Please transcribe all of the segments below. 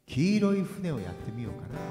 黄色い船をやってみようかな。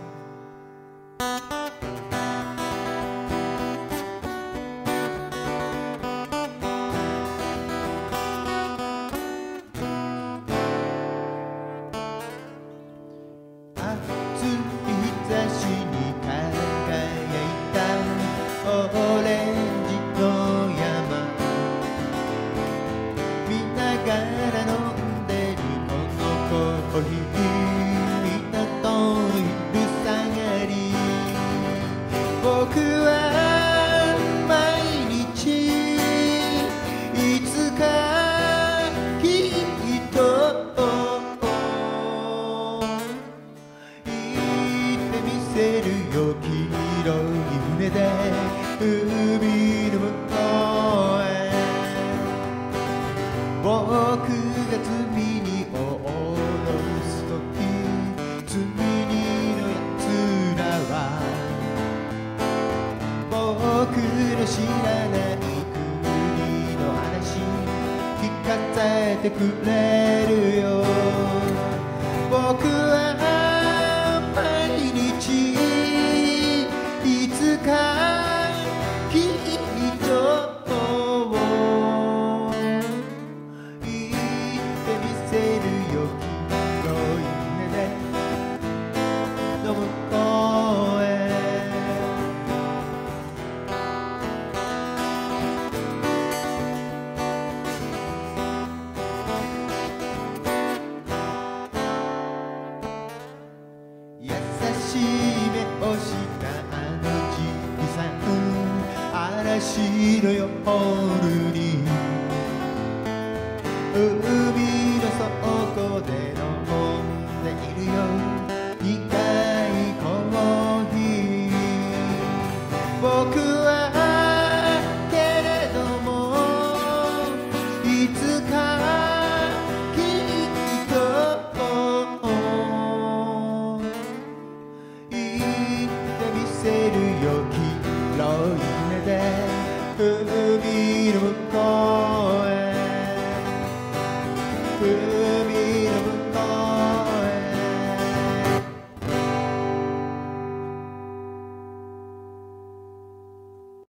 僕は毎日いつかきっと行ってみせるよ、黄色い船で海の向こうへ。僕が罪に落とすとき、罪人のやつらは僕の知らない国の話聞かせてくれるよ。僕は毎日いつかきっと言ってみせるよ、黄色い船での向こうへ。優しい目をしたあのじいさん、嵐の夜に海の底で飲んでいるよ、苦いコーヒー。僕はけれどもいつかきっとせるよ、黄色い船で海の向こうへ。